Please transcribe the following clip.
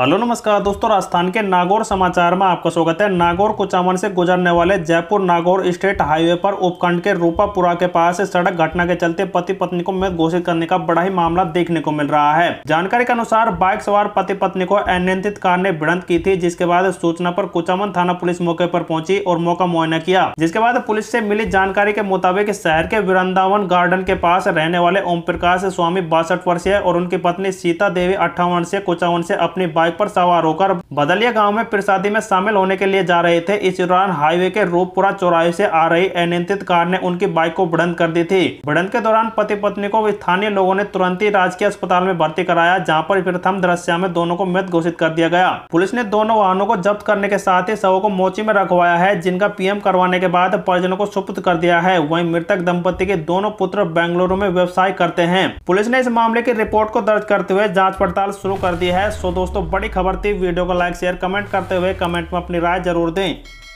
Hello नमस्कार दोस्तों, राजस्थान के नागौर समाचार में आपका स्वागत है। नागौर कुचामन से गुजरने वाले जयपुर नागौर स्टेट हाईवे पर उपखंड के रूपापुरा के पास सड़क घटना के चलते पति पत्नी को मृत घोषित करने का बड़ा ही मामला देखने को मिल रहा है। जानकारी के अनुसार बाइक सवार पति पत्नी को अनियंत्रित कार ने भिड़ंत की थी, जिसके बाद सूचना पर कुचामन थाना पुलिस मौके पर पहुंची और मौका मुआयना किया। जिसके बाद पुलिस से मिली जानकारी के मुताबिक शहर के वृंदावन गार्डन के पास रहने वाले ओम प्रकाश स्वामी 62 वर्षीय और उनकी पत्नी सीता देवी 58 वर्षीय कुचामन से अपनी बाइक पर सवार होकर बदलिया गांव में प्रसादी में शामिल होने के लिए जा रहे थे। इस दौरान हाईवे के रूपपुरा चौराहे से आ रही अनियंत्रित कार ने उनकी बाइक को भिड़ंत कर दी थी। भिड़ंत के दौरान पति पत्नी को स्थानीय लोगों ने तुरंत ही राजकीय अस्पताल में भर्ती कराया, जहां पर प्रथम दृश्य में दोनों को मृत घोषित कर दिया गया। पुलिस ने दोनों वाहनों को जब्त करने के साथ ही शवों को मोची में रखवाया है, जिनका पीएम करवाने के बाद परिजनों को सुपुर्द कर दिया है। वहीं मृतक दंपति के दोनों पुत्र बेंगलुरु में व्यवसाय करते हैं। पुलिस ने इस मामले की रिपोर्ट को दर्ज करते हुए जांच पड़ताल शुरू कर दी है। सो दोस्तों, बड़ी खबर थी। वीडियो को लाइक शेयर कमेंट करते हुए कमेंट में अपनी राय जरूर दें।